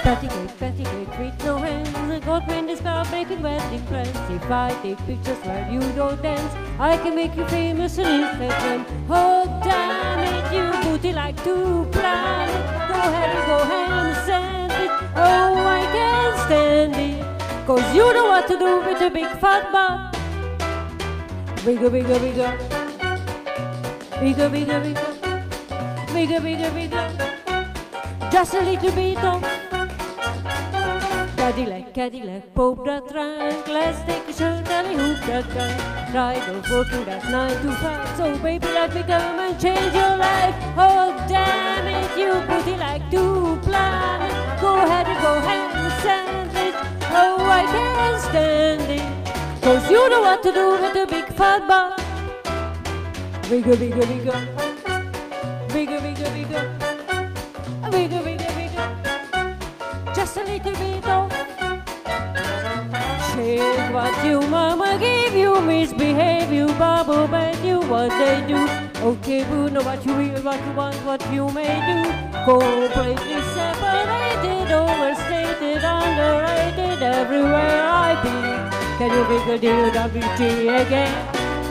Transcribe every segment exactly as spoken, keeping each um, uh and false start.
Patty cake, patty cake with no hands. God when this car breaking wedding plans. If I take pictures where you don't dance, I can make you famous on Instagram. Oh damn it, you booty like to plan it. Go ahead and go ham sandwich. Oh, I can't stand it, cause you know what to do with a big fat butt. Bigger, bigger, bigger. Bigger, bigger, bigger. Bigger, bigger, bigger. Just a little bit of Cadillac, Cadillac, pop that trunk. Let's take a shirt and we hoop that guy. Ride off working that nine to five. So baby, let me come and change your life. Oh damn it, you booty like to plan it. Go ahead and go ham sandwich. Oh, I can't stand it, cause you know what to do with a big fat butt. Bigger, bigger, bigger. Bigger, bigger, bigger. Bigger, bigger, bigger. Just a little bit of shake what you mama gave you, misbehave you, bubble bath you, what they do. Okay, boo, know what you will, what you want, what you may do. Completely separated, overstated, underrated, everywhere I be. Can you make a deal W T again?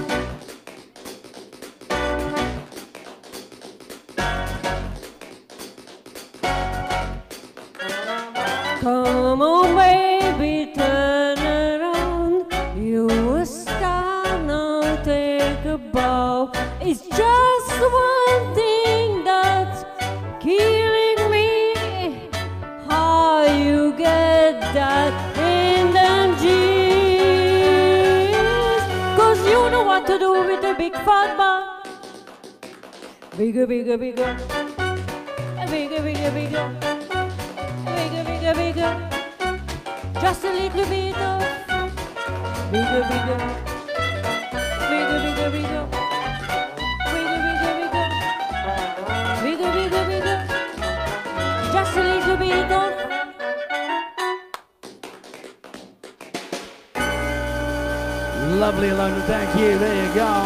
Come on, baby, turn around. You a star, now take a bow. It's just one thing that's killing me. How you get that in them jeans? Cause you know what to do with a big fat butt. Bigger, bigger, bigger. Bigger, bigger, bigger. Bigger, bigger, bigger. Just a little bit of bigger, bigger. Bigger, bigger, bigger. Bigger, bigger, bigger. Bigger, bigger, bigger. Just a little bit of. Lovely, Ilona, thank you. There you go.